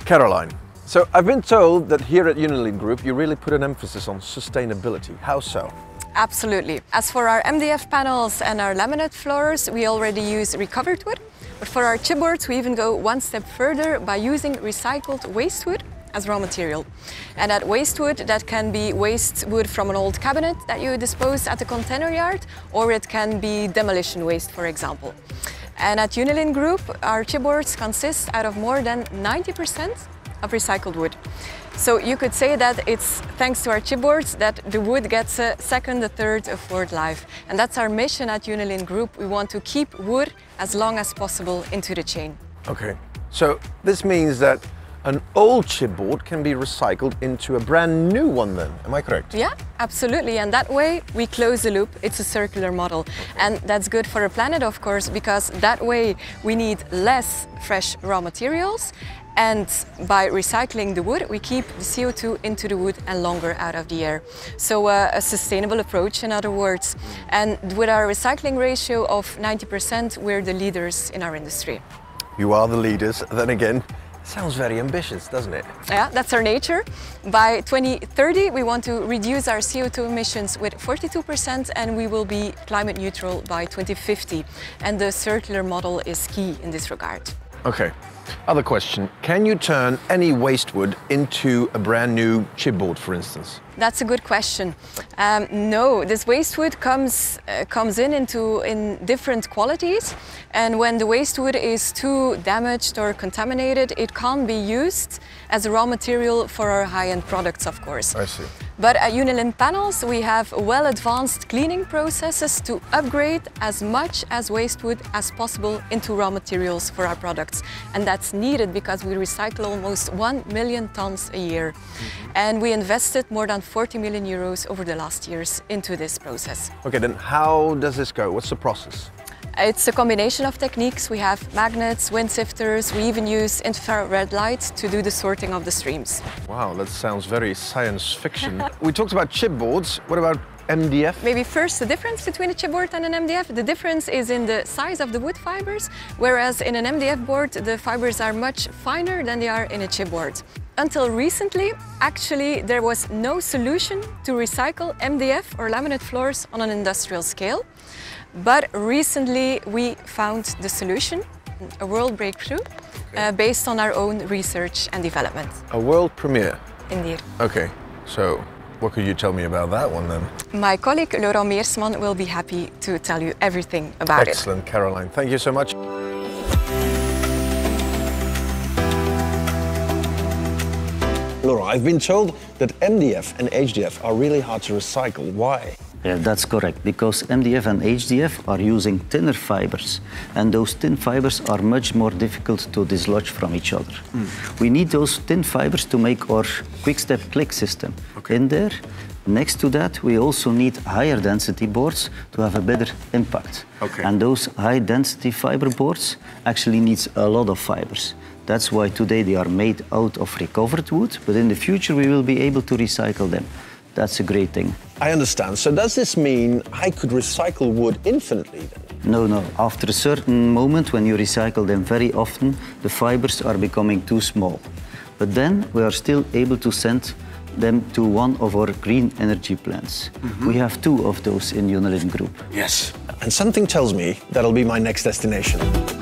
Caroline, so I've been told that here at Unilin Group you really put an emphasis on sustainability. How so? Absolutely. As for our MDF panels and our laminate floors, we already use recovered wood. But for our chipboards, we even go one step further by using recycled waste wood as raw material. And that waste wood, that can be waste wood from an old cabinet that you dispose at the container yard, or it can be demolition waste, for example. And at Unilin Group, our chipboards consist out of more than 90% of recycled wood. So you could say that it's thanks to our chipboards that the wood gets a second, a third, a fourth life. And that's our mission at Unilin Group. We want to keep wood as long as possible into the chain. Okay, so this means that an old chipboard can be recycled into a brand new one then, am I correct? Yeah, absolutely. And that way we close the loop. It's a circular model. And that's good for the planet, of course, because that way we need less fresh raw materials. And by recycling the wood, we keep the CO2 into the wood and longer out of the air. So a sustainable approach, in other words. And with our recycling ratio of 90%, we're the leaders in our industry. You are the leaders. Then again, sounds very ambitious, doesn't it? Yeah, that's our nature. By 2030, we want to reduce our CO2 emissions with 42%, and we will be climate neutral by 2050. And the circular model is key in this regard. Okay. Other question, can you turn any waste wood into a brand new chipboard, for instance? That's a good question. No, this waste wood comes in different qualities, and when the waste wood is too damaged or contaminated, it can't be used as a raw material for our high-end products, of course. I see. But at Unilin Panels, we have well-advanced cleaning processes to upgrade as much as waste wood as possible into raw materials for our products. And that's needed because we recycle almost 1 million tons a year. And we invested more than 40 million euros over the last years into this process. Okay, then how does this go? What's the process? It's a combination of techniques. We have magnets, wind sifters, we even use infrared light to do the sorting of the streams. Wow, that sounds very science fiction. We talked about chipboards. What about MDF? Maybe first the difference between a chipboard and an MDF. The difference is in the size of the wood fibers, whereas in an MDF board the fibers are much finer than they are in a chipboard. Until recently, actually, there was no solution to recycle MDF or laminate floors on an industrial scale. But recently we found the solution, a world breakthrough, based on our own research and development. A world premiere? Indeed. Okay, so what could you tell me about that one then? My colleague Laurent Meersman will be happy to tell you everything about it. Excellent, Caroline. Thank you so much. Laura, I've been told that MDF and HDF are really hard to recycle. Why? Yeah, that's correct, because MDF and HDF are using thinner fibers, and those thin fibers are much more difficult to dislodge from each other. We need those thin fibers to make our quick-step click system. In there, next to that, we also need higher density boards to have a better impact. And those high density fiber boards actually needs a lot of fibers. That's why today they are made out of recovered wood, but in the future we will be able to recycle them. That's a great thing. I understand. So does this mean I could recycle wood infinitely then? No. After a certain moment, when you recycle them very often, the fibers are becoming too small. But then we are still able to send them to one of our green energy plants. We have 2 of those in Unilin Group. Yes. And something tells me that'll be my next destination.